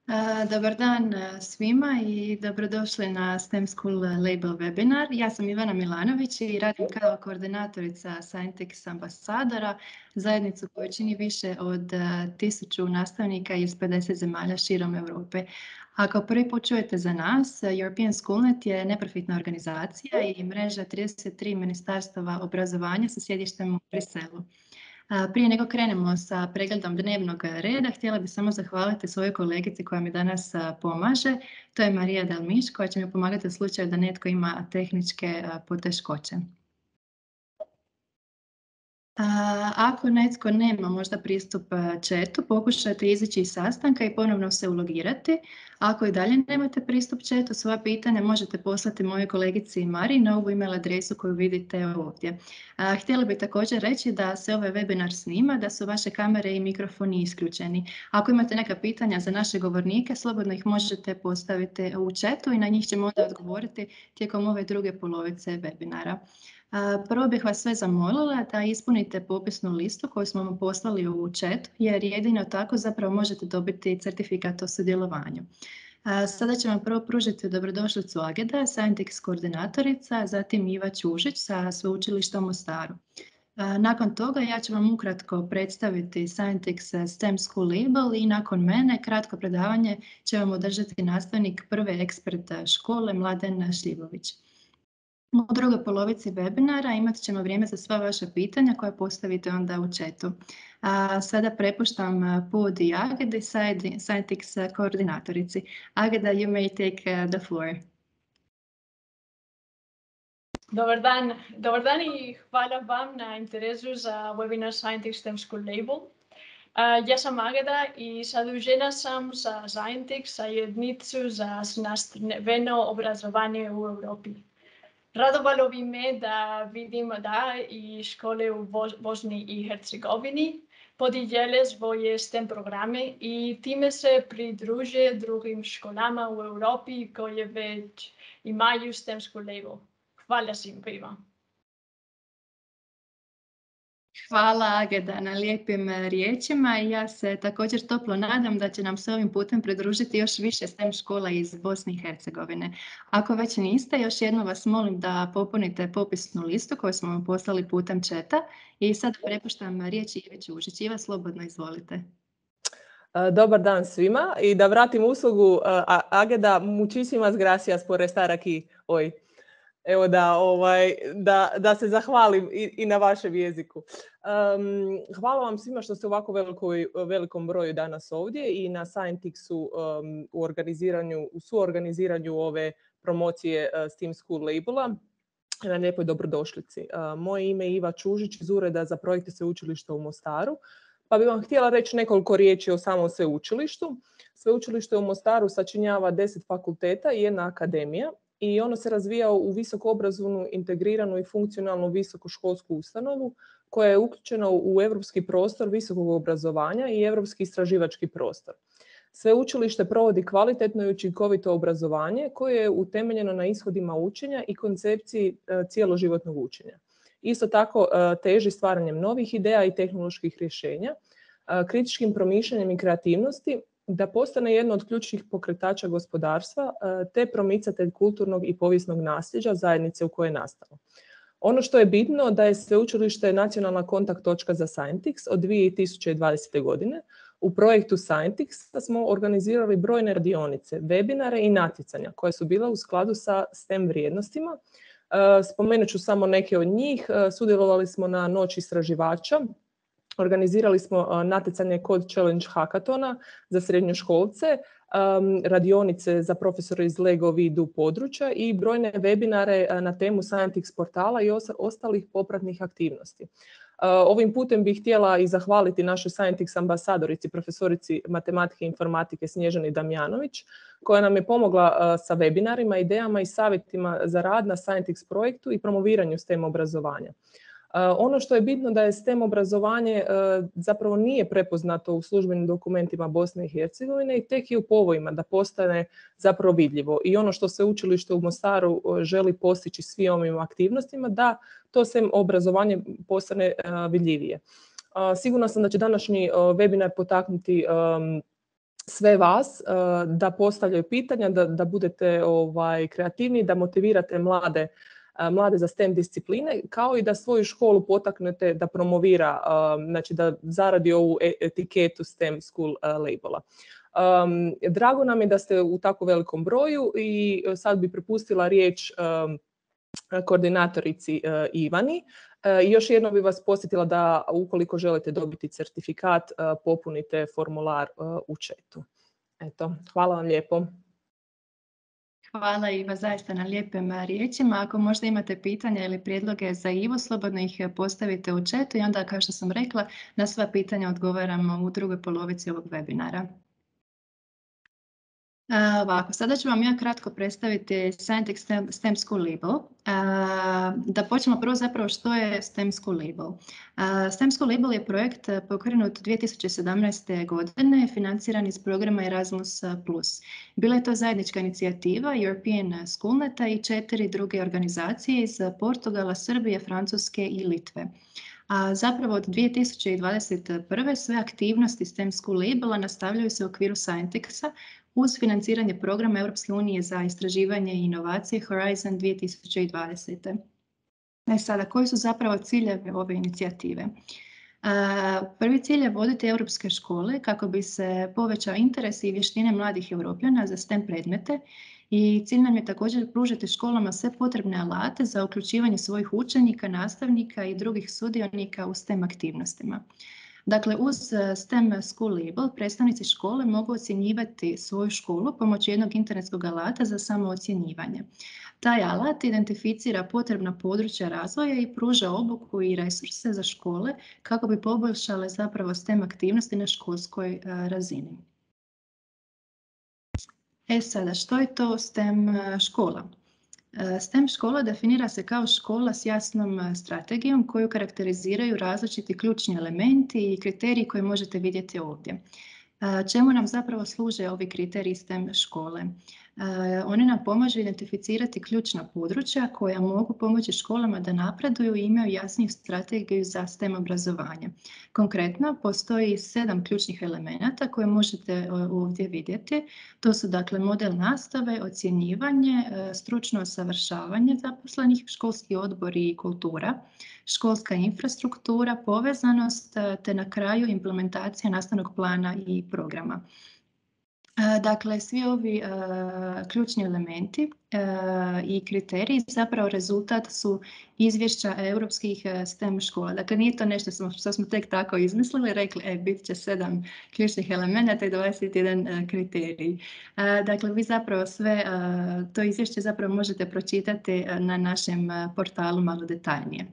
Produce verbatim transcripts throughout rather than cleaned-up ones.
Uh, dobar dan uh, svima i dobrodošli na STEM School Label webinar. Ja sam Ivana Milanović i radim kao koordinatorica Scientix ambasadora, zajednicu koju čini više od uh, tisuću nastavnika iz pedeset zemalja širom Europe. Ako prvi put čujete za nas, European Schoolnet je neprofitna organizacija i mreža trideset tri ministarstava obrazovanja sa sjedištem u Briselu. Prije nego krenemo sa pregledom dnevnog reda, htjela bih samo zahvaliti svojoj kolegici koja mi danas pomaže. To je Marija Dalmiš koja će mi pomagati u slučaju da netko ima tehničke poteškoće. Ako netko nema možda pristup chatu, pokušajte izaći iz sastanka i ponovno se ulogirati. Ako i dalje nemate pristup chatu, svoja pitanja možete poslati mojoj kolegici Mari na ovu email adresu koju vidite ovdje. Htjela bih također reći da se ovaj webinar snima, da su vaše kamere i mikrofoni isključeni. Ako imate neka pitanja za naše govornike, slobodno ih možete postaviti u chatu i na njih ćemo onda odgovoriti tijekom ove druge polovice webinara. Prvo bih vas sve zamolila da ispunite popisnu listu koju smo vam poslali u chat, jer jedino tako zapravo možete dobiti certifikat o sudjelovanju. Sada ću vam prvo pružiti dobrodošlicu Ageda, Scientix koordinatorica, zatim Iva Ćužić sa sveučilišta u Mostaru. Nakon toga ja ću vam ukratko predstaviti Scientix STEM School Label i nakon mene kratko predavanje će vam održati nastavnik prve ekspert škole Mladen Šljivović. U drugoj polovici webinara imat ćemo vrijeme za sva vaša pitanja koja postavite onda u chatu. A sada prepuštam podij Agedi, Scientix koordinatorici. Ageda, you may take the floor. Dobar dan, dobar dan i hvala vam na interesu za webinar Scientix STEM School Label. Uh, ja sam Ageda i zadužena sam za Scientix, zajednicu za znanstveno obrazovanje u Europi. Radovalo bi me da vidim da i škole u Bosni i Hercegovini podijele svoje STEM programe i time se pridruže drugim školama u Europi koje već imaju STEM School Label. Hvala svima. Hvala Ageda na lijepim riječima i ja se također toplo nadam da će nam se ovim putem pridružiti još više STEM škola iz Bosne i Hercegovine. Ako već niste, još jednom vas molim da popunite popisnu listu koju smo vam poslali putem chata i sad prepuštam riječ Ivi Ćužić. Iva, slobodno izvolite. Dobar dan svima i da vratim uslugu Ageda, muchísimas gracias por estar aquí hoy. Evo da, ovaj, da, da se zahvalim i, i na vašem jeziku. Um, hvala vam svima što ste u ovako velikoj, velikom broju danas ovdje i na Scientixu um, u, organiziranju, u suorganiziranju ove promocije uh, STEM School Labela. Na lijepoj dobrodošlici. Uh, moje ime je Iva Ćužić iz Ureda za projekte sveučilišta u Mostaru. Pa bih vam htjela reći nekoliko riječi o samom sveučilištu. Sveučilište u Mostaru sačinjava deset fakulteta i jedna akademija. I ono se razvija u visokoobrazovnu, integriranu i funkcionalnu visokoškolsku ustanovu koja je uključena u europski prostor visokog obrazovanja i europski istraživački prostor. Sveučilište provodi kvalitetno i učinkovito obrazovanje koje je utemeljeno na ishodima učenja i koncepciji cijeloživotnog učenja. Isto tako teži stvaranjem novih ideja i tehnoloških rješenja, kritičkim promišljanjem i kreativnosti, da postane jedno od ključnih pokretača gospodarstva te promicatelj kulturnog i povijesnog nasljeđa zajednice u kojoj je nastalo. Ono što je bitno da je sveučilište nacionalna kontakt točka za Scientix od dvije tisuće dvadesete. godine. U projektu Scientix smo organizirali brojne radionice, webinare i natjecanja koje su bila u skladu sa STEM vrijednostima. Spomenut ću samo neke od njih. Sudjelovali smo na Noći istraživača. Organizirali smo natjecanje Code Challenge Hackathona za srednjoškolce, um, radionice za profesore iz Lego vidu područja i brojne webinare na temu Scientix portala i os- ostalih popratnih aktivnosti. Uh, ovim putem bih htjela i zahvaliti našoj Scientix ambasadorici, profesorici matematike i informatike Snježani Damjanović, koja nam je pomogla uh, sa webinarima, idejama i savjetima za rad na Scientix projektu i promoviranju STEM obrazovanja. Uh, ono što je bitno da je STEM obrazovanje uh, zapravo nije prepoznato u službenim dokumentima Bosne i Hercegovine i tek je u povojima da postane zapravo vidljivo. I ono što se učilište u Mostaru uh, želi postići svim ovim aktivnostima, da to STEM obrazovanje postane uh, vidljivije. Uh, sigurna sam da će današnji uh, webinar potaknuti um, sve vas da postavljaju pitanja, da, da budete ovaj, kreativni, da motivirate mlade, mlade za STEM discipline, kao i da svoju školu potaknete da promovira, znači da zaradi ovu etiketu STEM School labela. Um, drago nam je da ste u tako velikom broju i sad bi prepustila riječ um, koordinatorici uh, Ivani. I uh, još jednom bi vas posjetila da ukoliko želite dobiti certifikat, uh, popunite formular uh, u chatu. Eto, hvala vam lijepo. Hvala Iva zaista na lijepim riječima. Ako možda imate pitanja ili prijedloge za Ivo, slobodno ih postavite u chatu i onda, kao što sam rekla, na sva pitanja odgovaramo u drugoj polovici ovog webinara. Uh, ovako, sada ću vam ja kratko predstaviti Scientix STEM, STEM School Label. Uh, da počnemo prvo zapravo što je STEM School Label. Uh, STEM School Label je projekt pokrenut dvije tisuće sedamnaeste. godine, financiran iz programa Erasmus plus. Bila je to zajednička inicijativa European Schoolneta i četiri druge organizacije iz Portugala, Srbije, Francuske i Litve. A zapravo od dvije tisuće dvadeset prve. sve aktivnosti STEM School Labela nastavljaju se u okviru Scientixa uz financiranje programa Europske unije za istraživanje i inovacije Horizon dvije tisuće dvadesete. E sada, koji su zapravo ciljevi ove inicijative? Prvi cilj je voditi europske škole kako bi se povećao interes i vještine mladih Europljana za STEM predmete i cilj nam je također pružiti školama sve potrebne alate za uključivanje svojih učenika, nastavnika i drugih sudionika u STEM aktivnostima. Dakle, uz STEM School Label predstavnici škole mogu ocjenjivati svoju školu pomoću jednog internetskog alata za samoocjenjivanje. Taj alat identificira potrebna područja razvoja i pruža obuku i resurse za škole kako bi poboljšale zapravo STEM aktivnosti na školskoj razini. E sada, što je to STEM škola? STEM škola definira se kao škola s jasnom strategijom koju karakteriziraju različiti ključni elementi i kriteriji koje možete vidjeti ovdje. Čemu nam zapravo služe ovi kriteriji STEM škole? Oni nam pomažu identificirati ključna područja koja mogu pomoći školama da napreduju i imaju jasniju strategiju za STEM obrazovanje. Konkretno, postoji sedam ključnih elemenata koje možete ovdje vidjeti. To su dakle model nastave, ocjenjivanje, stručno usavršavanje zaposlenih, školski odbori i kultura, školska infrastruktura, povezanost te na kraju implementacija nastavnog plana i programa. Dakle, svi ovi uh, ključni elementi uh, i kriteriji zapravo rezultat su izvješća europskih uh, STEM škola. Dakle, nije to nešto što smo, što smo tek tako izmislili, rekli, e, bit će sedam ključnih elemenata i dvadeset jedan uh, kriterij. Uh, dakle, vi zapravo sve uh, to izvješće zapravo možete pročitati uh, na našem uh, portalu malo detaljnije.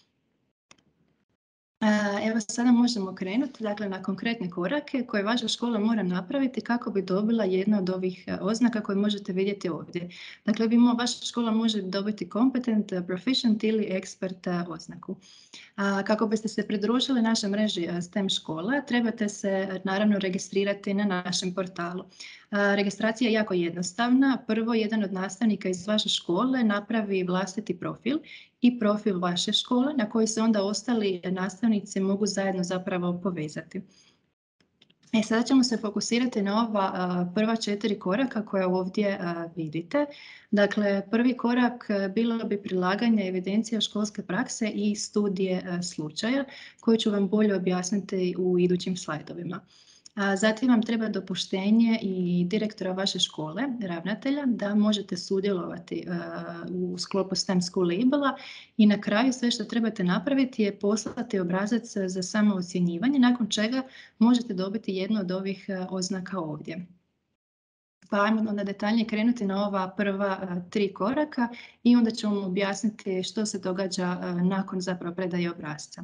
Evo sada možemo krenuti dakle, na konkretne korake koje vaša škola mora napraviti kako bi dobila jednu od ovih oznaka koje možete vidjeti ovdje. Dakle, vi, vaša škola može dobiti competent, proficient ili expert oznaku. Kako biste se pridružili našoj mreži STEM škola, trebate se naravno registrirati na našem portalu. Registracija je jako jednostavna. Prvo, jedan od nastavnika iz vaše škole napravi vlastiti profil i profil vaše škole na koji se onda ostali nastavnici mogu zajedno zapravo povezati. E, sada ćemo se fokusirati na ova a, prva četiri koraka koja ovdje a, vidite. Dakle, prvi korak a, bilo bi prilaganje evidencija školske prakse i studije a, slučaja koje ću vam bolje objasniti u idućim slajdovima. A zatim vam treba dopuštenje i direktora vaše škole, ravnatelja, da možete sudjelovati uh, u sklopu STEM School labela i na kraju sve što trebate napraviti je poslati obrazac za samoocjenjivanje, nakon čega možete dobiti jednu od ovih uh, oznaka ovdje. Pa ajmo onda detaljnije krenuti na ova prva uh, tri koraka i onda ću vam objasniti što se događa uh, nakon zapravo predaje obrasca.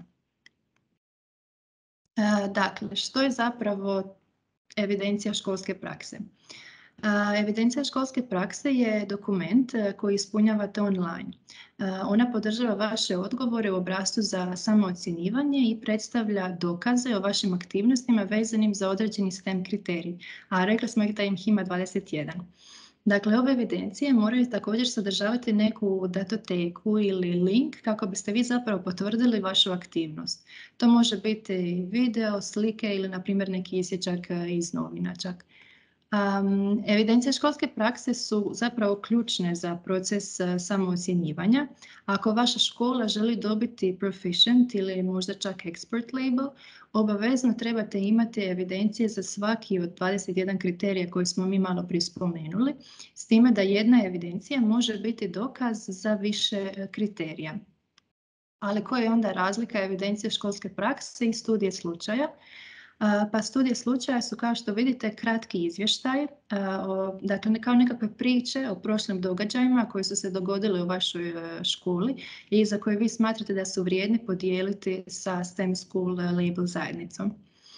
Dakle, što je zapravo evidencija školske prakse? Evidencija školske prakse je dokument koji ispunjavate online. Ona podržava vaše odgovore u obrascu za samoocjenjivanje i predstavlja dokaze o vašim aktivnostima vezanim za određeni STEM kriterij, a rekli smo ih da ih ima dvadeset jedan. Dakle, ove evidencije moraju također sadržavati neku datoteku ili link kako biste vi zapravo potvrdili vašu aktivnost. To može biti video, slike ili na primjer neki isječak iz novina čak. Um, evidencije školske prakse su zapravo ključne za proces uh, samoocjenjivanja. Ako vaša škola želi dobiti proficient ili možda čak expert label, obavezno trebate imati evidencije za svaki od dvadeset jedan kriterija koje smo mi malo prije spomenuli, s time da jedna evidencija može biti dokaz za više kriterija. Ali koja je onda razlika evidencije školske prakse i studije slučaja? Pa studije slučaja su, kao što vidite, kratki izvještaj, dakle kao nekakve priče o prošlim događajima koji su se dogodili u vašoj školi i za koje vi smatrate da su vrijedni podijeliti sa STEM School label zajednicom.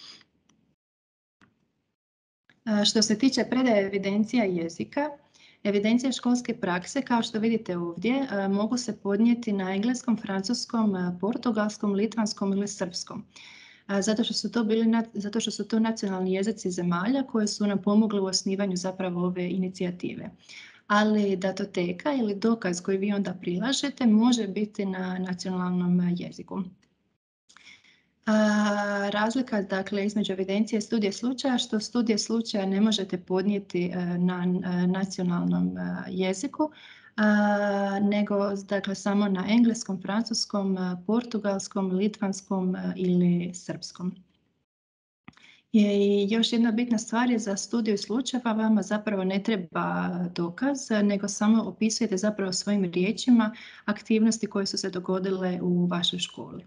Što se tiče predaje evidencija jezika, evidencije školske prakse, kao što vidite ovdje, mogu se podnijeti na engleskom, francuskom, portugalskom, litvanskom ili srpskom. Zato što su to bili, zato što su to nacionalni jezici zemalja koje su nam pomogli u osnivanju zapravo ove inicijative. Ali datoteka ili dokaz koji vi onda prilažete može biti na nacionalnom jeziku. A, razlika dakle između evidencije i studije slučaja, što studije slučaja ne možete podnijeti na nacionalnom jeziku, a, nego dakle samo na engleskom, francuskom, portugalskom, litvanskom ili srpskom. I još jedna bitna stvar je za studiju slučajeva vama zapravo ne treba dokaz, nego samo opisujete zapravo svojim riječima aktivnosti koje su se dogodile u vašoj školi.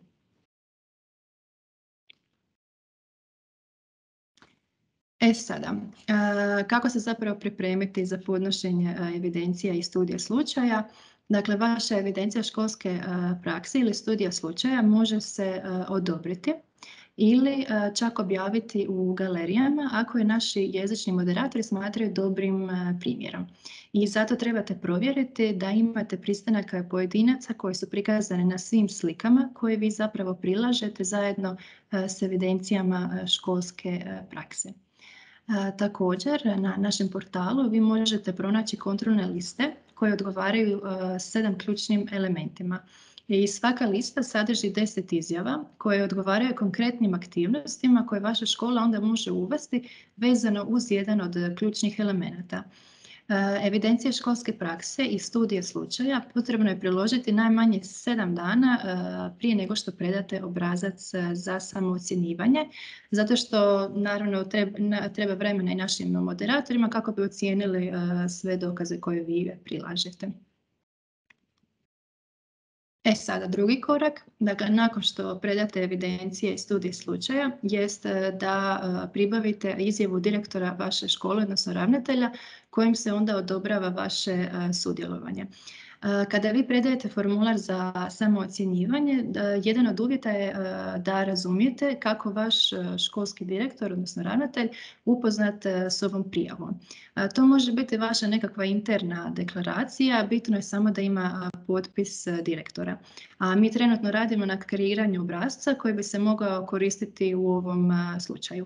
E sada, kako se zapravo pripremiti za podnošenje evidencija i studija slučaja? Dakle, vaša evidencija školske prakse ili studija slučaja može se odobriti ili čak objaviti u galerijama ako je naši jezični moderatori smatraju dobrim primjerom. I zato trebate provjeriti da imate pristanak pojedinaca koji su prikazani na svim slikama koje vi zapravo prilažete zajedno s evidencijama školske prakse. Također, na našem portalu vi možete pronaći kontrolne liste koje odgovaraju sedam ključnim elementima. I svaka lista sadrži deset izjava koje odgovaraju konkretnim aktivnostima koje vaša škola onda može uvesti vezano uz jedan od ključnih elemenata. Evidencije školske prakse i studije slučaja potrebno je priložiti najmanje sedam dana prije nego što predate obrazac za samoocjenjivanje, zato što naravno treba, treba vremena i našim moderatorima kako bi ocijenili sve dokaze koje vi prilažete. E sada, drugi korak, dakle nakon što predate evidencije i studije slučaja, jest da pribavite izjavu direktora vaše škole, odnosno ravnatelja, kojim se onda odobrava vaše sudjelovanje. Kada vi predajete formular za samoocjenjivanje, jedan od uvjeta je da razumijete kako vaš školski direktor, odnosno ravnatelj, upoznat s ovom prijavom. To može biti vaša nekakva interna deklaracija, bitno je samo da ima potpis direktora. A mi trenutno radimo na kreiranju obrasca koji bi se mogao koristiti u ovom slučaju.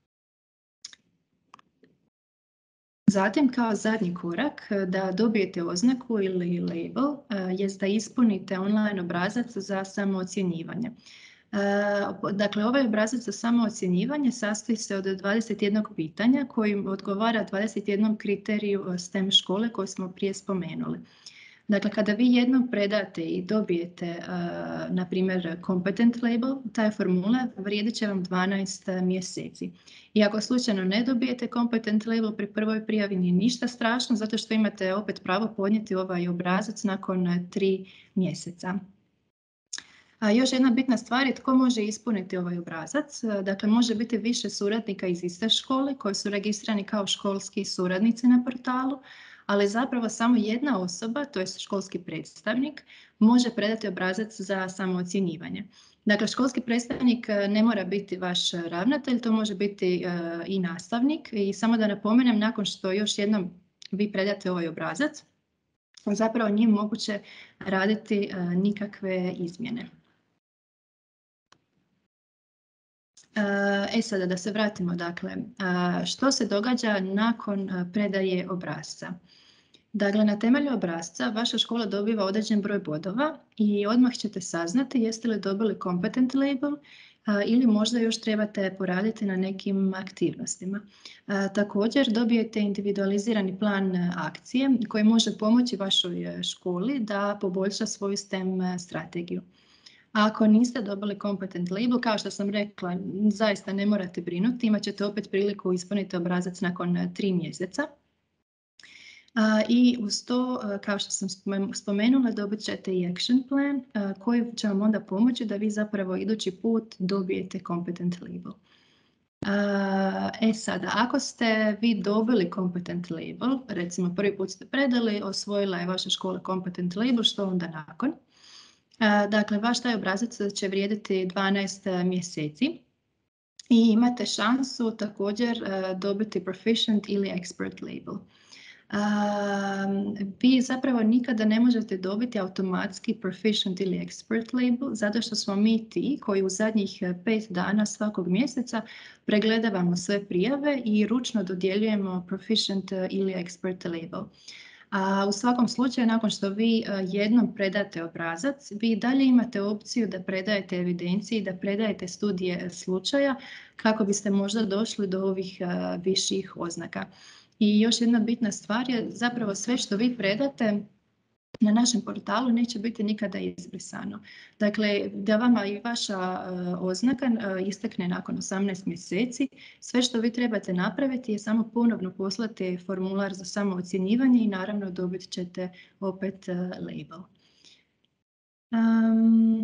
Zatim, kao zadnji korak da dobijete oznaku ili label jest da ispunite online obrazac za samoocjenjivanje. Dakle, ovaj obrazac za samoocjenjivanje sastoji se od dvadeset jednog pitanja kojim odgovara dvadeset jednom kriteriju STEM škole koje smo prije spomenuli. Dakle, kada vi jednom predate i dobijete, na primjer, competent label, taj formular vrijedit će vam dvanaest mjeseci. I ako slučajno ne dobijete competent label pri prvoj prijavi, nije ništa strašno, zato što imate opet pravo podnijeti ovaj obrazac nakon tri mjeseca. A još jedna bitna stvar je tko može ispuniti ovaj obrazac. Dakle, može biti više suradnika iz iste škole koji su registrirani kao školski suradnici na portalu, ali zapravo samo jedna osoba, to je školski predstavnik, može predati obrazac za samoocjenjivanje. Dakle, školski predstavnik ne mora biti vaš ravnatelj, to može biti uh, i nastavnik. I samo da napomenem, nakon što još jednom vi predate ovaj obrazac, zapravo nije moguće raditi uh, nikakve izmjene. E sada da se vratimo, dakle, što se događa nakon predaje obrasca? Dakle, na temelju obrasca vaša škola dobiva određen broj bodova i odmah ćete saznati jeste li dobili competent label a, ili možda još trebate poraditi na nekim aktivnostima. A, također dobijete individualizirani plan akcije koji može pomoći vašoj školi da poboljša svoju STEM strategiju. Ako niste dobili competent label, kao što sam rekla, zaista ne morate brinuti, imat ćete opet priliku ispuniti obrazac nakon tri mjeseca. I uz to, kao što sam spomenula, dobit ćete i action plan koji će vam onda pomoći da vi zapravo idući put dobijete competent label. E sada, ako ste vi dobili competent label, recimo prvi put ste predali, osvojila je vaša škola competent label, što onda nakon? Dakle, vaš taj obrazac će vrijediti dvanaest mjeseci i imate šansu također dobiti proficient ili expert label. Um, vi zapravo nikada ne možete dobiti automatski proficient ili expert label zato što smo mi ti koji u zadnjih pet dana svakog mjeseca pregledavamo sve prijave i ručno dodjeljujemo proficient ili expert label. A u svakom slučaju, nakon što vi jednom predate obrazac, vi dalje imate opciju da predajete evidenciji, da predajete studije slučaja kako biste možda došli do ovih viših oznaka. I još jedna bitna stvar je zapravo sve što vi predate na našem portalu neće biti nikada izbrisano. Dakle, da vama i vaša uh, oznaka uh, istekne nakon osamnaest mjeseci, sve što vi trebate napraviti je samo ponovno poslati formular za samoocjenjivanje i naravno dobit ćete opet uh, label. Um,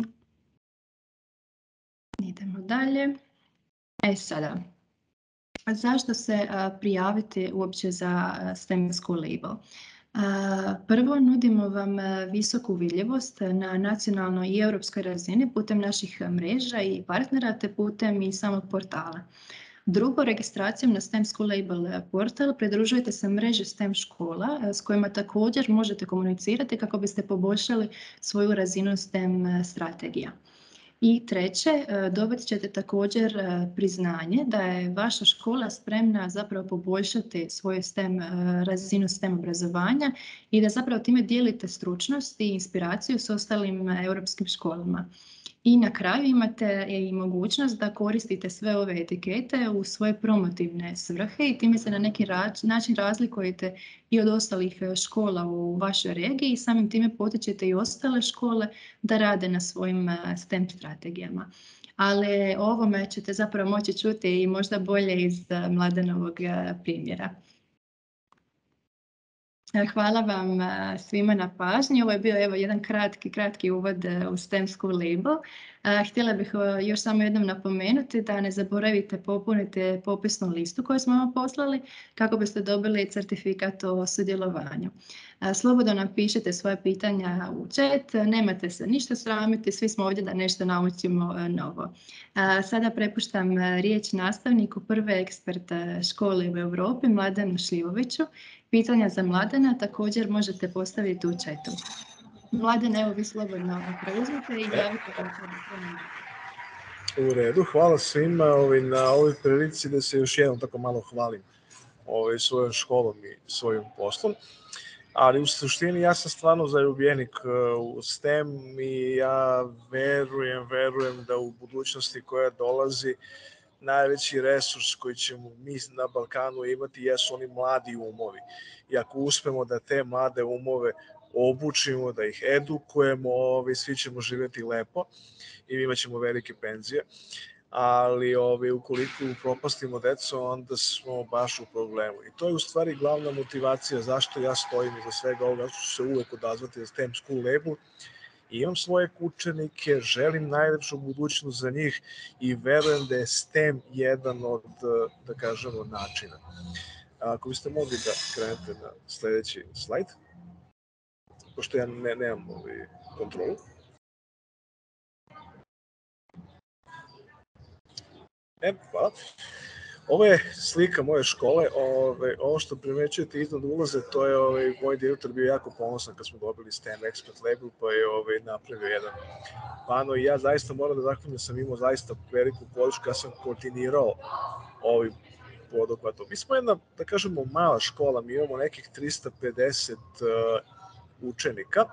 idemo dalje. E sada. Zašto se uh, prijaviti uopće za uh, STEM School label? Uh, prvo, nudimo vam uh, visoku vidljivost na nacionalnoj i europskoj razini putem naših mreža i partnera te putem i samog portala. Drugo, registracijom na STEM School label portal pridružujete se mreži STEM škola s kojima također možete komunicirati kako biste poboljšali svoju razinu STEM strategija. I treće, dobit ćete također priznanje da je vaša škola spremna zapravo poboljšati svoju STEM, razinu STEM obrazovanja i da zapravo time dijelite stručnost i inspiraciju s ostalim europskim školama. I na kraju imate i mogućnost da koristite sve ove etikete u svoje promotivne svrhe i time se na neki način razlikujete i od ostalih škola u vašoj regiji i samim time potičete i ostale škole da rade na svojim STEM strategijama. Ali o ovome ćete zapravo moći čuti i možda bolje iz Mladenovog primjera. Hvala vam svima na pažnji. Ovo je bio evo jedan kratki, kratki uvod u STEM School label. Htjela bih još samo jednom napomenuti da ne zaboravite popuniti popisnu listu koju smo vam poslali kako biste dobili certifikat o sudjelovanju. Slobodno nam pišite svoje pitanja u chat, nemate se ništa sramiti, svi smo ovdje da nešto naučimo novo. Sada prepuštam riječ nastavniku prve ekspert škole u Europi, Mladenu Šljivoviću. Pitanja za Mladena također možete postaviti u chatu. Mladen, evo vi slobodno preuzmite i javite vam U redu, hvala svima ovaj, na ovoj prilici da se još jednom tako malo hvalim ovaj, svojom školom i svojim poslom. Ali u suštini ja sam stvarno zaljubljenik u STEM i ja verujem, verujem da u budućnosti koja dolazi najveći resurs koji ćemo mi na Balkanu imati jesu oni mladi umovi. I ako uspemo da te mlade umove obučimo, da ih edukujemo, ovaj, svi ćemo živjeti lepo i imat ćemo velike penzije. Ali ovaj, ukoliko propastimo decu, onda smo baš u problemu. I to je u stvari glavna motivacija zašto ja stojim iza svega ovoga, zašto ću se uvek odazvati za STEM School label. I imam svoje učenike, želim najlepšu budućnost za njih i verujem da je STEM jedan od, da kažemo, načina. Ako biste mogli da krenete na sledeći slajd, pošto ja ne, nemam ovaj kontrolu. E, hvala. Ovo je slika moje škole, ove, ovo što primećujete iznad ulaze, to je ovaj, moj direktor bio jako ponosan kad smo dobili STEM Expert label, pa je ovaj, napravio jedan pano i ja zaista moram da zahvalim da sam imao zaista veliku podršku, ja sam koordinirao ovaj poduhvatom. Mi smo jedna, da kažemo, mala škola, mi imamo nekih trista pedeset uh, učenika,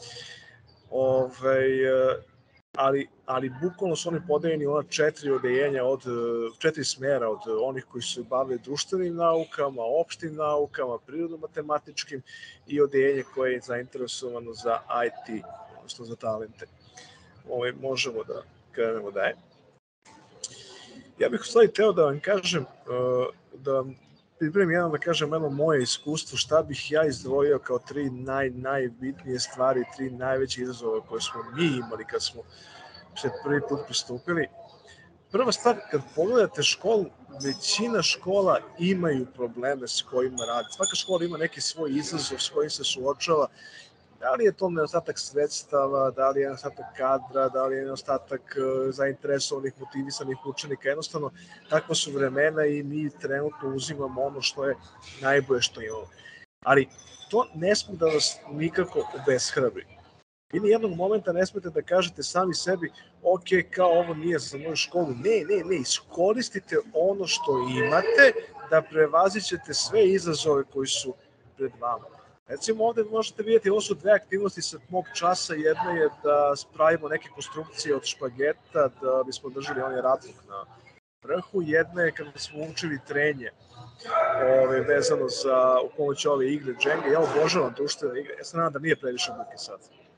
Ove, ali, ali bukvalno su oni podeljeni ona četiri odeljenja, od četiri smjera, od onih koji se bave društvenim naukama, opštim naukama, prirodno-matematičkim i odeljenje koje je zainteresovano za I T, odnosno za talente. Ove, možemo da krenemo dalje. Ja bih u stvari teo da vam kažem, da vam pripremim jedno, da kažem, jedno moje iskustvo, šta bih ja izdvojio kao tri naj, najbitnije stvari, tri najveće izazove koje smo mi imali kad smo se prvi put pristupili. Prva stvar, kad pogledate školu, većina škola imaju probleme s kojima radi. Svaka škola ima neki svoj izazov s kojim se suočava. Da li je to nedostatak sredstava, da li je nedostatak kadra, da li je nedostatak zainteresovanih, motivisanih učenika. Jednostavno, takva su vremena i mi trenutno uzimamo ono što je najbolje što imamo. Ali to ne smije da vas nikako obeshrabri. Vi ni jednog momenta ne smete da kažete sami sebi, ok, kao ovo nije za moju školu. Ne, ne, ne, iskoristite ono što imate da prevazićete sve izazove koji su pred vama. Recimo ovde možete vidjeti, ovo su dve aktivnosti sa mog časa. Jedna je da pravimo neke konstrukcije od špageta da bismo držali onaj ratluk na vrhu. Jedna je kada smo učili trenje ove, vezano za u pomoću ove igre Jenga. Ja obožavam društvene igre. Ja se nadam da nije previše buke sad.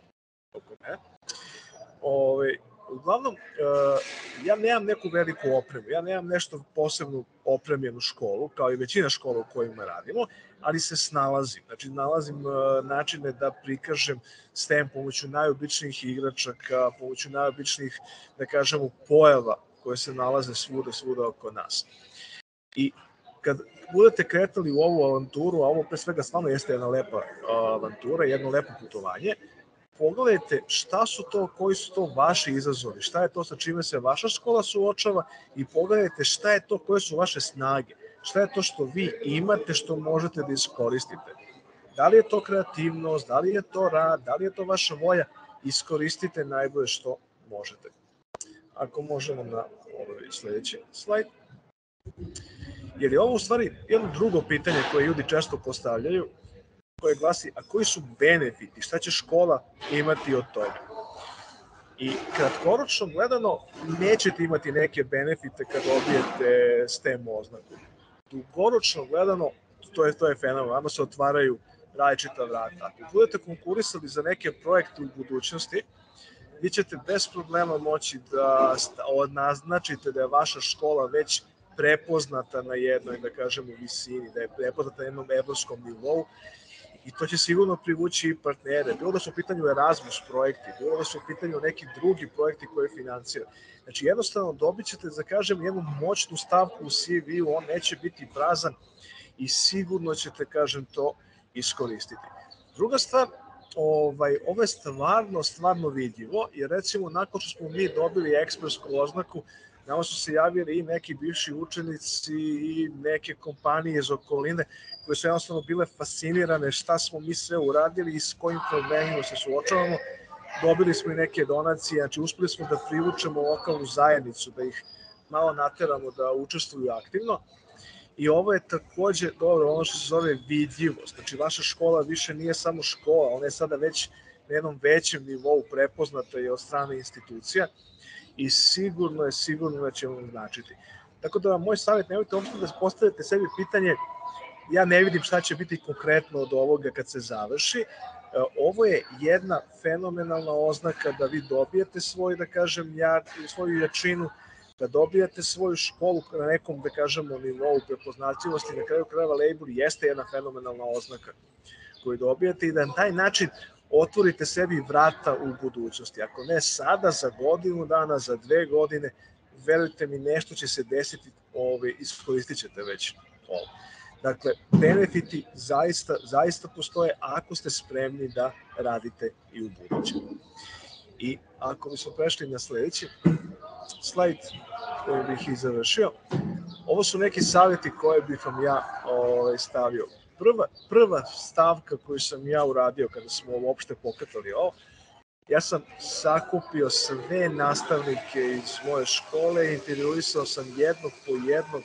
Ove, uglavnom, ja nemam neku veliku opremu, ja nemam nešto posebno opremljenu školu, kao i većina škola u kojima radimo, ali se snalazim. Znači, nalazim načine da prikažem S T E M pomoću najobičnijih igračaka, pomoću najobičnijih, da kažemo, pojava koje se nalaze svuda, svuda oko nas. I kad budete kretali u ovu avanturu, a ovo pre svega stvarno jeste jedna lepa avantura, jedno lepo putovanje, pogledajte šta su to, koji su to vaši izazovi, šta je to sa čime se vaša škola suočava i pogledajte šta je to, koje su vaše snage, šta je to što vi imate, što možete da iskoristite. Da li je to kreativnost, da li je to rad, da li je to vaša volja, iskoristite najbolje što možete. Ako možemo na ovaj sledeći slajd. Jer je ovo u stvari jedno drugo pitanje koje ljudi često postavljaju, koje glasi, a koji su benefiti, šta će škola imati od toga? I kratkoročno gledano, nećete imati neke benefite kad dobijete S T E M oznaku. Dugoročno gledano, to je, to je fenomen, vama se otvaraju različita vrata. Ako budete konkurisali za neke projekte u budućnosti, vi ćete bez problema moći da naznačite da je vaša škola već prepoznata na jednoj, da kažemo, visini, da je prepoznata na jednom evropskom nivou, i to će sigurno privući i partnere. Bilo da su u pitanju Erasmus projekti, bilo da su u pitanju neki drugi projekti koje financira. Znači, jednostavno dobit ćete, da kažem, jednu moćnu stavku u C V-u, on neće biti prazan i sigurno ćete, kažem, to iskoristiti. Druga stvar, ovaj, ovo je stvarno, stvarno vidljivo, jer recimo nakon što smo mi dobili ekspertsku oznaku, nama su se javili i neki bivši učenici i neke kompanije iz okoline koje su jednostavno bile fascinirane šta smo mi sve uradili i s kojim problemima se suočavamo. Dobili smo i neke donacije, znači uspeli smo da privučemo lokalnu zajednicu, da ih malo nateramo da učestvuju aktivno. I ovo je takođe dobro, ono što se zove vidljivost. Znači, vaša škola više nije samo škola, ona je sada već na jednom većem nivou prepoznata i od strane institucija i sigurno je, sigurno da će vam značiti. Tako da vam moj savjet, nemojte uopšte da postavite sebi pitanje, ja ne vidim šta će biti konkretno od ovoga kad se završi. Ovo je jedna fenomenalna oznaka da vi dobijete svoj, da kažem, svoju jačinu, da dobijate svoju školu na nekom, da kažemo, nivou prepoznatljivosti. Na kraju krajeva label jeste jedna fenomenalna oznaka koju dobijate i da na taj način otvorite sebi vrata u budućnosti. Ako ne sada, za godinu dana, za dve godine, verujte mi, nešto će se desiti, ovaj, iskoristit ćete već ovo. Dakle, benefiti zaista, zaista postoje ako ste spremni da radite i u budućem. I ako bismo prešli na sledeći slajd koji bih i završio, ovo su neki savjeti koje bih vam ja ovaj, stavio. Prva, prva stavka koju sam ja uradio kada smo uopšte pokretali ovo, ja sam sakupio sve nastavnike iz moje škole, intervjuisao sam jednog po jednog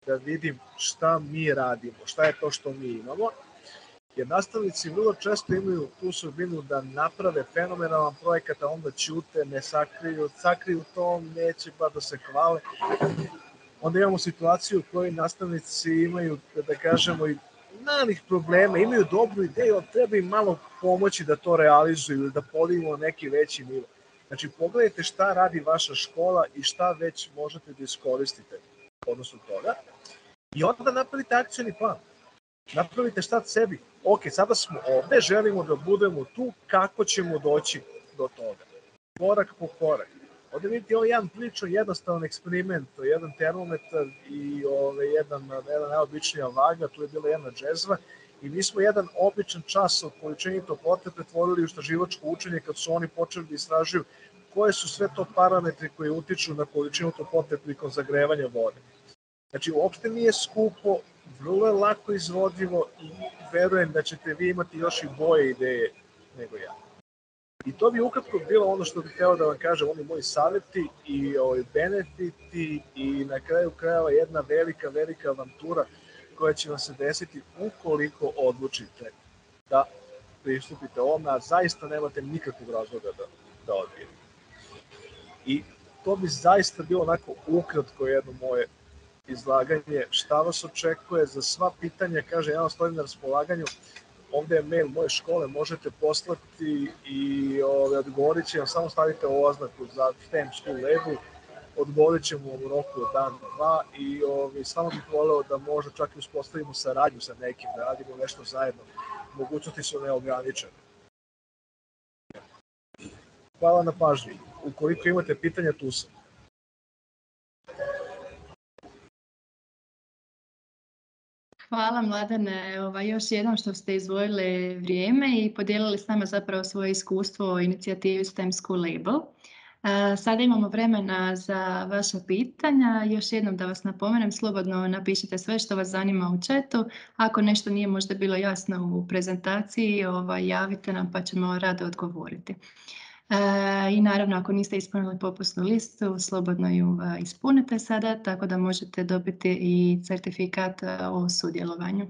da vidim šta mi radimo, šta je to što mi imamo. Jer nastavnici vrlo često imaju tu sudbinu da naprave fenomenalan projekat, a onda ćute, ne sakriju, sakriju to, neće pa da se hvale. Onda imamo situaciju u kojoj nastavnici imaju, da kažemo, i malih problema, imaju dobru ideju, ali treba im malo pomoći da to realizuju ili da podignu neki veći nivo. Znači, pogledajte šta radi vaša škola i šta već možete da iskoristite odnosno toga. I onda napravite akcioni plan. Napravite šta sebi. Ok, sada smo ovde, želimo da budemo tu, kako ćemo doći do toga. Korak po korak. Ovde vidite ovo jedan prilično jednostavan eksperiment, jedan termometar i ove, jedan, jedan najobičnija vaga, tu je bila jedna džezva i mi smo jedan običan čas od količini toplote pretvorili u istraživačko učenje kad su oni počeli da istražuju koje su sve to parametri koji utiču na količinu toplote prilikom zagrevanja vode. Znači, uopšte nije skupo, vrlo je lako izvodljivo i verujem da ćete vi imati još i bolje ideje nego ja. I to bi ukratko bilo ono što bih hteo da vam kažem, oni moji savjeti i ovaj, benefiti i na kraju krajeva jedna velika, velika avantura koja će vam se desiti ukoliko odlučite da pristupite ovome, a zaista nemate nikakvog razloga da, da odbijete. I to bi zaista bilo onako ukratko jedno moje izlaganje, šta vas očekuje za sva pitanja, kaže, ja vam stojim na raspolaganju, ovde je mail moje škole, možete poslati i ove, odgovorit će vam, samo stavite ovu oznaku za S T E M Schoolnetu, odgovorit ćemo u roku od dan, dva i ove, samo bih voleo da možda čak i uspostavimo saradnju sa nekim, da radimo nešto zajedno, mogućnosti su neograničene. Hvala na pažnji, ukoliko imate pitanja, tu sam. Hvala Mladene, ovaj, još jednom što ste izdvojili vrijeme i podijelili s nama zapravo svoje iskustvo o inicijativi S T E M School Label. Sada imamo vremena za vaša pitanja. Još jednom da vas napomenem, slobodno napišite sve što vas zanima u chatu. Ako nešto nije možda bilo jasno u prezentaciji, ovaj, javite nam pa ćemo rado odgovoriti. I naravno, ako niste ispunili popusnu listu, slobodno ju ispunite sada, tako da možete dobiti i certifikat o sudjelovanju.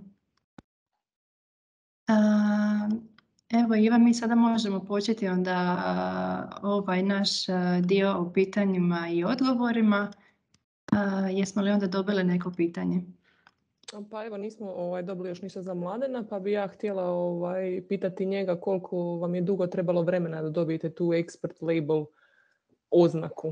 Evo Iva, mi sada možemo početi onda ovaj naš dio o pitanjima i odgovorima. Jesmo li onda dobili neko pitanje? Pa evo, nismo ovaj, dobili još ništa za Mladena, pa bi ja htjela ovaj, pitati njega koliko vam je dugo trebalo vremena da dobijete tu expert label oznaku.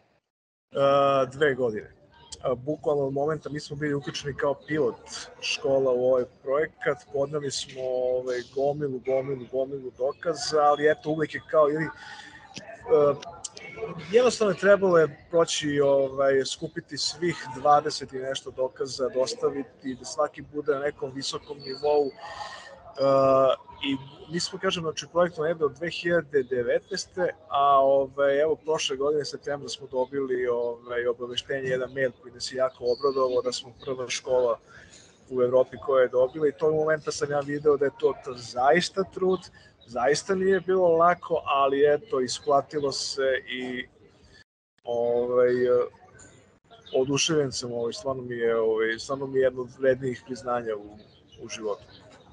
Uh, dve godine. Uh, bukvalno od momenta mi smo bili uključeni kao pilot škola u ovaj projekat, podneli smo ovaj, gomilu, gomilu, gomilu dokaza, ali eto uvijek je kao ili uh, jednostavno trebalo je proći, ovaj, skupiti svih dvadeset i nešto dokaza, dostaviti, da svaki bude na nekom visokom nivou. Uh, I mi smo, kažem, znači projektom je od dve hiljade devetnaeste. a ovaj, evo prošle godine, septembra, smo dobili ovaj, obaveštenje, jedan mail koji nas je jako obradovao da smo prva škola u Evropi koja je dobila i tog momenta sam ja video da je to, to zaista trud, zaista nije bilo lako, ali eto, isplatilo se i ovaj, oduševljen sam, ovaj, stvarno mi je, ovaj, stvarno mi je jedno od vrednijih priznanja u, u životu.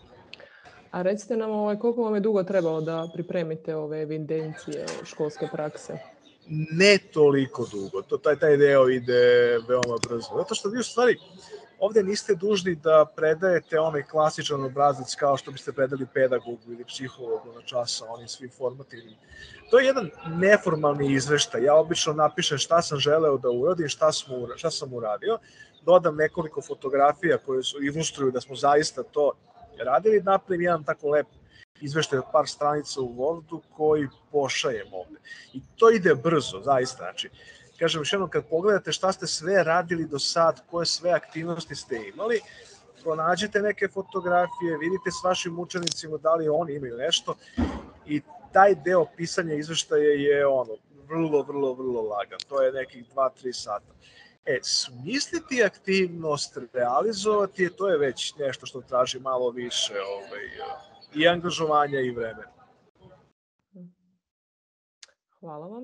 A recite nam ovaj, koliko vam je dugo trebalo da pripremite ove evidencije školske prakse? Ne toliko dugo, to, taj, taj deo ide veoma brzo. Zato što vi u stvari ovde niste dužni da predajete onaj klasičan obrazac kao što biste predali pedagogu ili psihologu na časa, oni svi formativni. To je jedan neformalni izveštaj. Ja obično napišem šta sam želeo da uradim, šta, smo, šta sam uradio, dodam nekoliko fotografija koje su, ilustruju da smo zaista to radili, napravim jedan tako lep izveštaj od par stranica u Wordu koji pošaljem ovde. I to ide brzo, zaista. Znači, kažem još jednom, kad pogledate šta ste sve radili do sad, koje sve aktivnosti ste imali, pronađete neke fotografije, vidite s vašim učenicima da li oni imaju nešto i taj deo pisanja izveštaja je ono, vrlo, vrlo, vrlo lagan. To je nekih dva do tri sata. E, smisliti aktivnost, realizovati je, to je već nešto što traži malo više ovaj, i angažovanja i vremena. Hvala vam.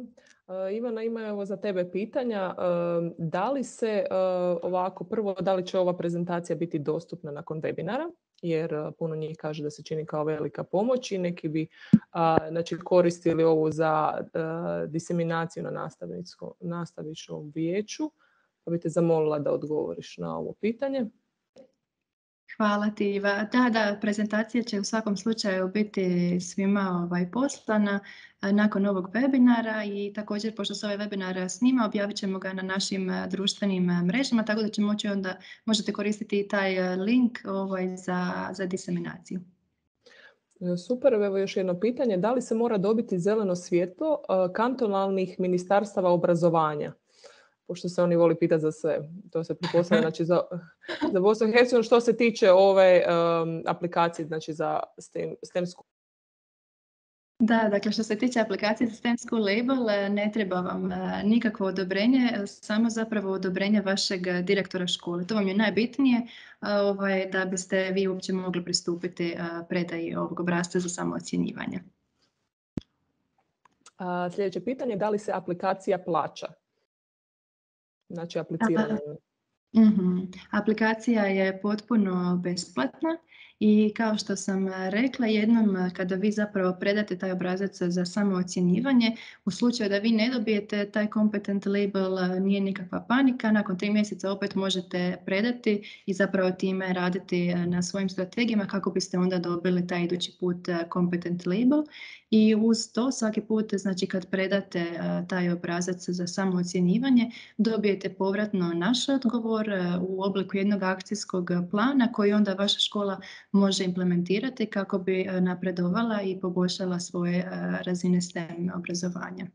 Ivana, ima evo za tebe pitanja. Da li se ovako, prvo, da li će ova prezentacija biti dostupna nakon webinara? Jer puno njih kaže da se čini kao velika pomoć i neki bi znači, koristili ovu za diseminaciju na nastavičnom vijeću. Pa bi te zamolila da odgovoriš na ovo pitanje. Hvala ti, Iva. Da, da, prezentacija će u svakom slučaju biti svima ovaj, poslana nakon ovog webinara i također, pošto se ovaj webinar snima, objavit ćemo ga na našim društvenim mrežama, tako da će moći onda, možete koristiti i taj link ovaj, za, za diseminaciju. Super, evo još jedno pitanje. Da li se mora dobiti zeleno svjetlo kantonalnih ministarstava obrazovanja? Pošto se oni voli pitati za sve. To se pretpostavlja znači, za, za Bosnu i Hercegovinu što se tiče ove um, aplikacije znači, za STEM, STEM School. Da, dakle što se tiče aplikacije za STEM School Label ne treba vam nikakvo odobrenje, samo zapravo odobrenje vašeg direktora škole. To vam je najbitnije ovaj, da biste vi uopće mogli pristupiti predaji ovog obrasca za samoocjenjivanje. A, sljedeće pitanje, da li se aplikacija plaća? Znači apliciranje. Mm-hmm. Aplikacija je potpuno besplatna i kao što sam rekla, jednom kada vi zapravo predate taj obrazac za samoocjenjivanje, u slučaju da vi ne dobijete taj competent label, nije nikakva panika, nakon tri mjeseca opet možete predati i zapravo time raditi na svojim strategijama kako biste onda dobili taj idući put competent label. I uz to svaki put, znači kad predate taj obrazac za samoocjenjivanje, dobijete povratno naš odgovor u obliku jednog akcijskog plana koji onda vaša škola može implementirati kako bi napredovala i poboljšala svoje razine STEM obrazovanja.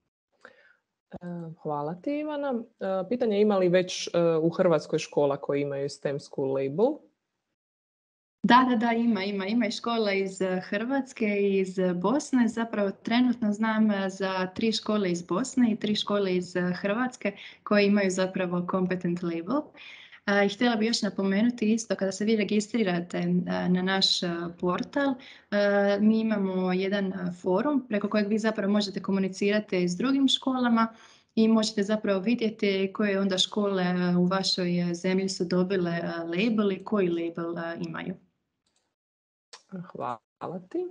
Hvala ti, Ivana. Pitanje je ima li već u Hrvatskoj škola koji imaju STEM School label? Da, da, da, ima, ima. Ima i škola iz Hrvatske i iz Bosne. Zapravo trenutno znam za tri škole iz Bosne i tri škole iz Hrvatske koje imaju zapravo competent label. I htjela bih još napomenuti isto, kada se vi registrirate na naš portal, mi imamo jedan forum preko kojeg vi zapravo možete komunicirati s drugim školama i možete zapravo vidjeti koje onda škole u vašoj zemlji su dobile label i koji label imaju. Hvala ti.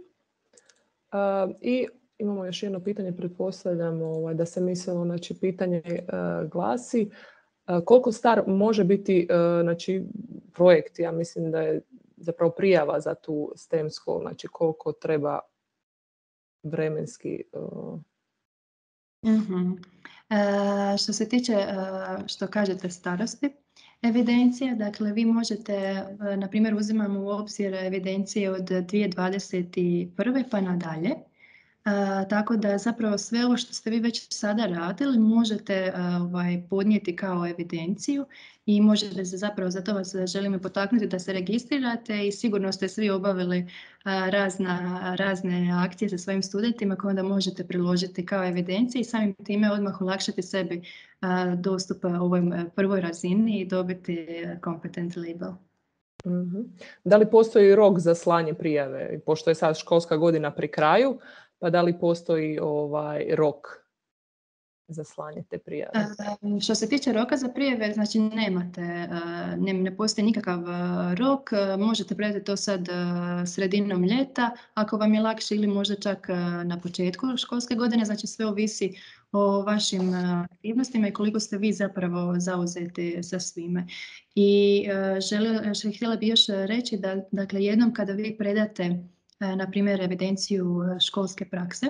Uh, I imamo još jedno pitanje, pretpostavljam ovaj, da se mislilo, znači pitanje uh, glasi uh, koliko star može biti uh, znači, projekt, ja mislim da je zapravo prijava za tu STEM School, znači koliko treba vremenski... Uh... Mm-hmm. Uh, što se tiče, uh, što kažete, starosti, evidencija, dakle vi možete, na primjer uzimamo u obzir evidencije od dvije tisuće dvadeset prve pa nadalje, a, tako da zapravo sve ovo što ste vi već sada radili možete a, ovaj, podnijeti kao evidenciju i možete se zapravo, zato vas želimo potaknuti da se registrirate i sigurno ste svi obavili a, razna, razne akcije sa svojim studentima koje onda možete priložiti kao evidencije i samim time odmah olakšati sebi a, dostup ovoj prvoj razini i dobiti competent label. Mm-hmm. Da li postoji rok za slanje prijave? Pošto je sad školska godina pri kraju, pa da li postoji ovaj rok za slanje te prijave? Uh, što se tiče roka za prijave, znači nemate, uh, ne, ne postoji nikakav uh, rok, uh, možete predati to sad uh, sredinom ljeta, ako vam je lakše ili možda čak uh, na početku školske godine, znači sve ovisi o vašim uh, aktivnostima i koliko ste vi zapravo zauzeti sa svime. I uh, žele, što htjela bih još reći da dakle, jednom kada vi predate uh, na primjer evidenciju školske prakse,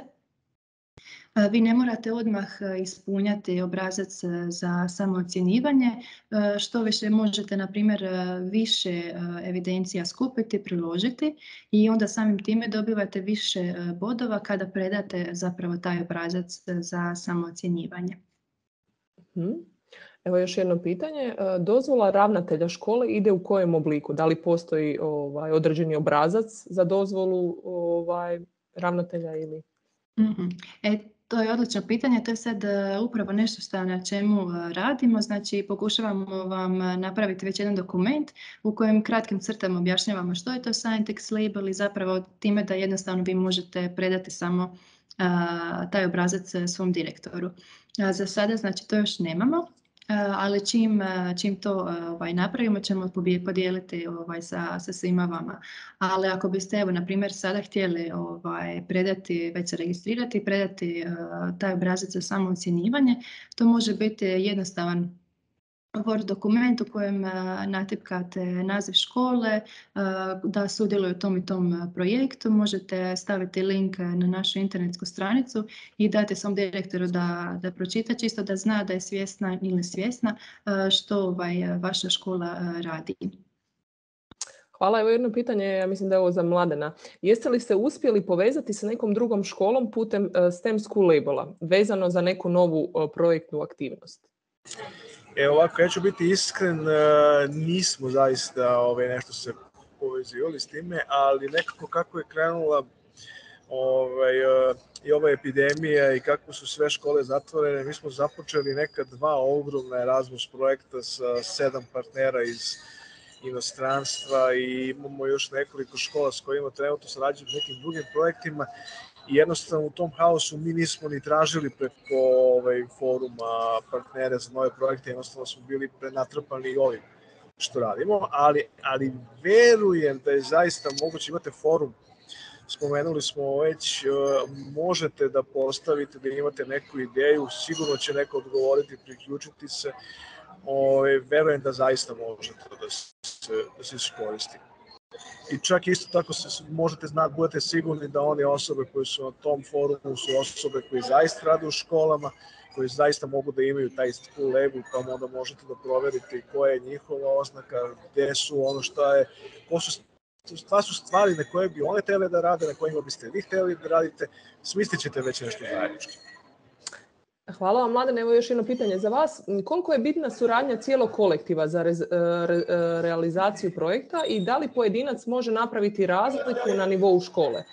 vi ne morate odmah ispunjati obrazac za samoocjenjivanje, što više možete, na primjer, više evidencija skupiti, priložiti i onda samim time dobivate više bodova kada predate zapravo taj obrazac za samoocjenjivanje. Hmm. Evo još jedno pitanje. Dozvola ravnatelja škole ide u kojem obliku? Da li postoji ovaj, određeni obrazac za dozvolu ovaj, ravnatelja ili... Mm-hmm. E, To je odlično pitanje, to je sad upravo nešto što na čemu radimo, znači pokušavamo vam napraviti već jedan dokument u kojem kratkim crtama objašnjavamo što je to Scientix label i zapravo time da jednostavno vi možete predati samo a, taj obrazac svom direktoru. A za sada znači to još nemamo. Ali čim, čim to ovaj, napravimo ćemo podijeliti ovaj, sa, sa svima vama. Ali ako biste evo, na primjer sada htjeli ovaj, predati, već se registrirati i predati uh, taj obrazac za samo ocjenjivanje, to može biti jednostavan Word dokument u kojem uh, natipkate naziv škole, uh, da sudjeluje u tom i tom projektu, možete staviti link na našu internetsku stranicu i dati svom direktoru da, da pročita, čisto da zna da je svjesna ili svjesna uh, što ovaj, vaša škola uh, radi. Hvala. Evo jedno pitanje, ja mislim da je ovo za Mladena. Jeste li se uspjeli povezati sa nekom drugom školom putem uh, STEM School labela, vezano za neku novu uh, projektnu aktivnost? Evo ovako, ja ću biti iskren, nismo zaista ove, nešto se povezivali s time, ali nekako kako je krenula ovaj, i ova epidemija i kako su sve škole zatvorene, mi smo započeli neka dva ogromna Erasmus projekta sa sedam partnera iz inostranstva i imamo još nekoliko škola s kojima trenutno sarađujemo s nekim drugim projektima. I jednostavno u tom haosu mi nismo ni tražili preko ovaj, foruma partnere za nove projekte, jednostavno smo bili prenatrpani i ovim što radimo, ali, ali verujem da je zaista moguće, imate forum, spomenuli smo već, možete da postavite, da imate neku ideju, sigurno će neko odgovoriti, priključiti se, ovaj, verujem da zaista možete da se, da se iskoristi. I čak isto tako se, možete znati, budete sigurni da one osobe koje su na tom forumu su osobe koje zaista rade u školama, koji zaista mogu da imaju taj school label, pa onda možete da proverite koja je njihova oznaka, gde su ono što je, ko su, šta su stvari na koje bi one htjeli da rade, na kojima biste vi htjeli da radite, smislit ćete već nešto zajednički. Hvala vam, Mladen. Evo još jedno pitanje za vas. Koliko je bitna suradnja cijelog kolektiva za re, re, realizaciju projekta i da li pojedinac može napraviti razliku na nivou škole?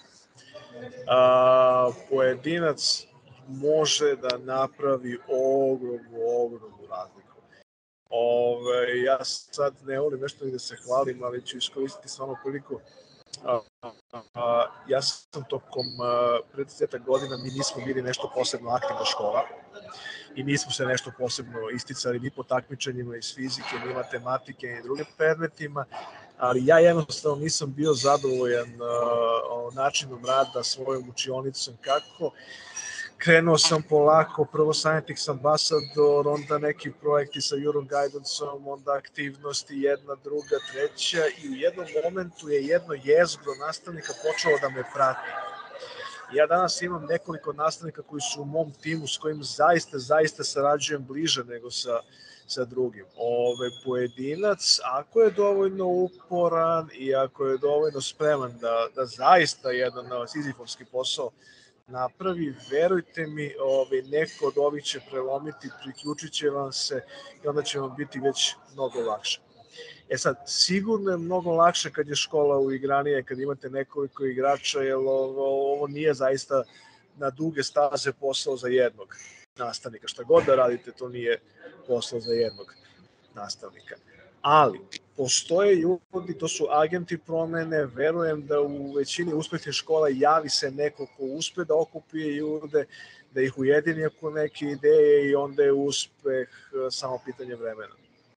A, pojedinac može da napravi ogromnu, ogromnu razliku. Ove, ja sad ne volim nešto da se hvalim, ali ću iskoristiti samo priliku. A, a, ja sam tokom pred desetak godina, mi nismo bili nešto posebno aktivna škola i nismo se nešto posebno isticali ni po takmičenjima iz fizike, ni matematike, ni drugim predmetima, ali ja jednostavno nisam bio zadovoljan uh, načinom rada svojom učionicom kako. Krenuo sam polako, prvo Scientix ambasador, onda neki projekti sa Euroguidanceom, onda aktivnosti jedna, druga, treća i u jednom momentu je jedno jezgro nastavnika počelo da me prati. Ja danas imam nekoliko nastavnika koji su u mom timu s kojim zaista, zaista sarađujem bliže nego sa, sa drugim. Ove, pojedinac, ako je dovoljno uporan i ako je dovoljno spreman da, da zaista jedan sizifovski posao napravi, verujte mi, ove, neko od ovih će prelomiti, priključit će vam se i onda će vam biti već mnogo lakše. E sad, sigurno je mnogo lakše kad je škola uigranija, kad imate nekoliko igrača, jer ovo, ovo nije zaista na duge staze posao za jednog nastavnika. Šta god da radite, to nije posao za jednog nastavnika. Ali, postoje ljudi, to su agenti promene, verujem da u većini uspešnih škola javi se neko ko uspe da okupi ljude, da ih ujedini oko neke ideje i onda je uspeh samo pitanje vremena.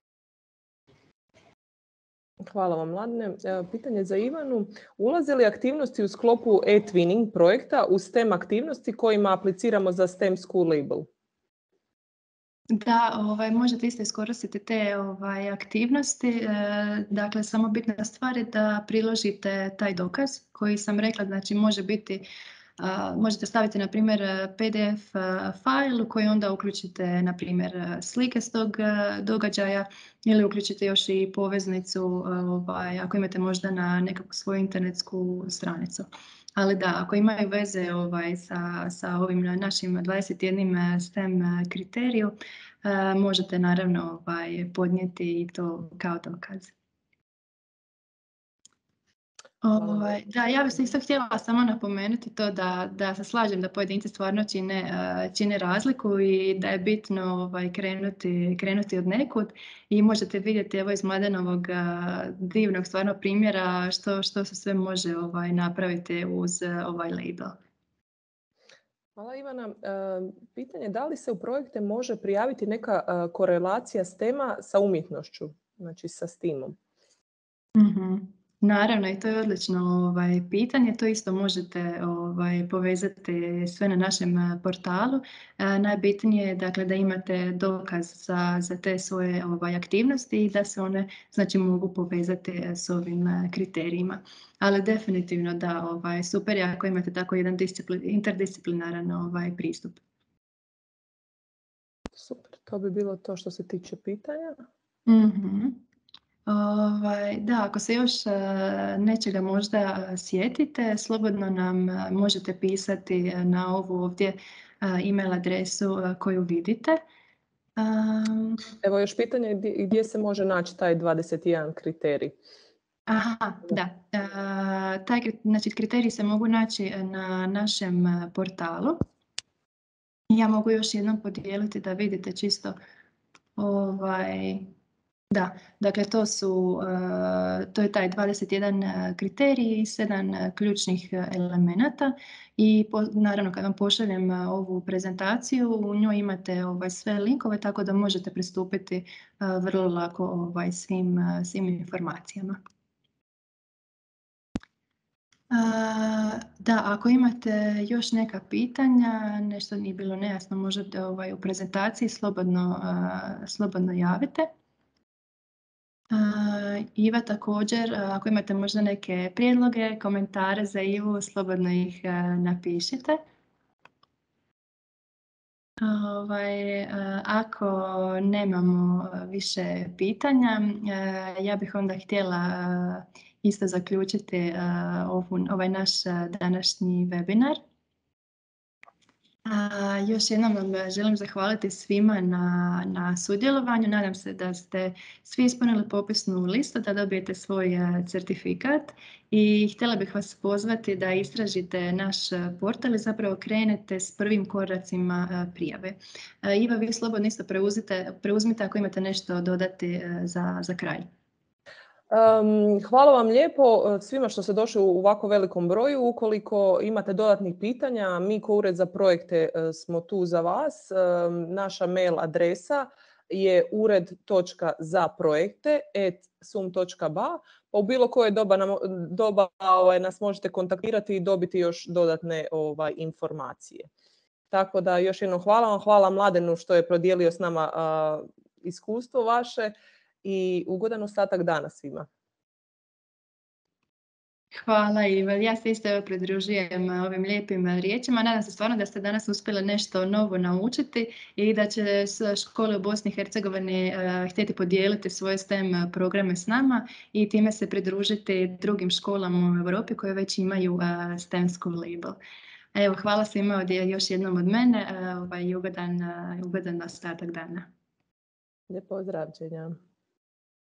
Hvala vam, Mladene. Pitanje za Ivanu. Ulaze li aktivnosti u sklopu e-twinning projekta u STEM aktivnosti kojima apliciramo za STEM School label? Da, ovaj, možete isto iskoristiti te ovaj, aktivnosti. E, dakle, samo bitna stvar je da priložite taj dokaz koji sam rekla, znači može biti, a, možete staviti na primjer P D F fajl u koji onda uključite na primjer slike s tog događaja ili uključite još i poveznicu ovaj, ako imate možda na nekakvu svoju internetsku stranicu. Ali da, ako imaju veze ovaj, sa, sa ovim našim dvadeset jedan STEM kriteriju, uh, možete naravno ovaj, podnijeti i to kao dokaz. Ovaj, da, ja bih isto htjela samo napomenuti to da, da se slažem da pojedinci stvarno čine, uh, čine razliku i da je bitno ovaj, krenuti, krenuti od nekud i možete vidjeti evo iz Mladenovog uh, divnog stvarno primjera što, što se sve može ovaj, napraviti uz uh, ovaj label. Hvala Ivana. E, pitanje da li se u projekte može prijaviti neka uh, korelacija s tema sa umjetnošću, znači sa STEAM-om? Mm-hmm. Naravno, i to je odlično ovaj, pitanje. To isto možete ovaj, povezati sve na našem portalu. E, najbitnije je dakle, da imate dokaz za, za te svoje ovaj, aktivnosti i da se one znači, mogu povezati s ovim kriterijima. Ali definitivno da, ovaj, super je ako imate tako jedan interdisciplinaran ovaj, pristup. Super, to bi bilo to što se tiče pitanja. Mm-hmm. Ovaj, da, ako se još uh, nečega možda sjetite, slobodno nam uh, možete pisati na ovu ovdje uh, email adresu uh, koju vidite. Um, Evo još pitanje gdje, gdje se može naći taj dvadeset jedan kriterij? Aha, da. Uh, taj, znači, kriteriji se mogu naći na našem portalu. Ja mogu još jednom podijeliti da vidite čisto ovaj... Da, dakle to su, to je taj dvadeset jedan kriterij i sedam ključnih elemenata i po, naravno kad vam pošaljem ovu prezentaciju u njoj imate ovaj, sve linkove tako da možete pristupiti vrlo lako ovaj, svim, svim informacijama. Da, ako imate još neka pitanja, nešto nije bilo nejasno možete ovaj, u prezentaciji slobodno, slobodno javite. Uh, Iva također, uh, ako imate možda neke prijedloge, komentare za Ivu, slobodno ih uh, napišite. Ovaj, uh, ako nemamo više pitanja, uh, ja bih onda htjela uh, isto zaključiti uh, ovu, ovaj naš današnji webinar. A, još jednom vam želim zahvaliti svima na, na sudjelovanju. Nadam se da ste svi ispunili popisnu listu da dobijete svoj certifikat i htjela bih vas pozvati da istražite naš portal i zapravo krenete s prvim koracima prijave. Iva, vi slobodno isto preuzite, preuzmite ako imate nešto dodati za, za kraj. Um, hvala vam lijepo svima što ste došli u ovako velikom broju. Ukoliko imate dodatnih pitanja, mi kao Ured za projekte smo tu za vas. Um, naša mail adresa je ured točka za projekte at sum točka ba. Pa u bilo koje doba, nam, doba ovaj, nas možete kontaktirati i dobiti još dodatne ovaj, informacije. Tako da još jednom hvala vam. Hvala Mladenu što je podijelio s nama uh, iskustvo vaše. I ugodan ostatak dana svima. Hvala Iva. Ja se isto pridružujem ovim lijepim riječima. Nadam se stvarno da ste danas uspjeli nešto novo naučiti i da će škole u Bosni i Hercegovini uh, htjeti podijeliti svoje STEM programe s nama i time se pridružiti drugim školama u Europi koje već imaju uh, STEM School label. Evo, hvala svima ovdje još jednom od mene uh, ovaj, ugodan, uh, ugodan ostatak dana. Lijep pozdrav.